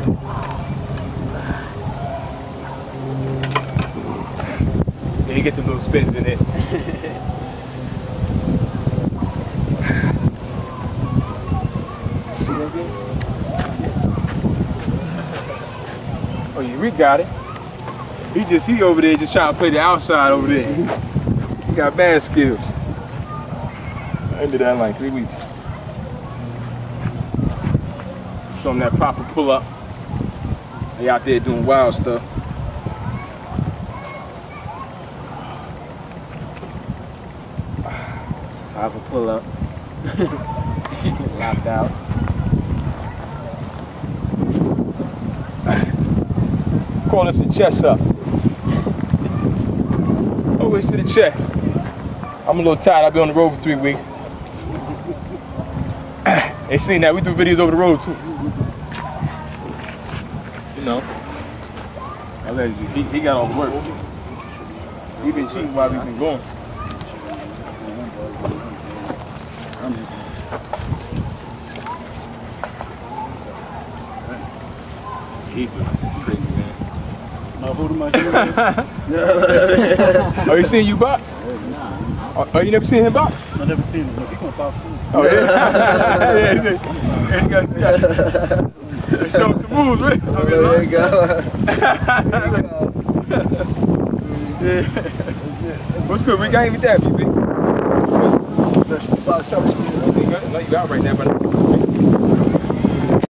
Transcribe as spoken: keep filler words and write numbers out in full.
Yeah, you get the little spins in it. Oh yeah, we got it. He just, he over there just trying to play the outside over there. He got bad skills. I did that in like three weeks. Show him that proper pull up. They out there doing wild stuff. Proper pull up. Locked out. Call us the chest up. Always to the chest. I'm a little tired. I've been on the road for three weeks. They seen that. We do videos over the road too. You know. I let you. He, he got all the work. He been cheating while we been going. He crazy, man. Oh, you seen you box? Oh, oh, you never seen him box? I never seen him. He gonna box too. Oh, yeah? Yeah, he said, yeah, he got, he got, he show him some moves, right? Oh, there you go. Yeah. What's good? We got even that, B B. What's good? Box up. No, you got right now, but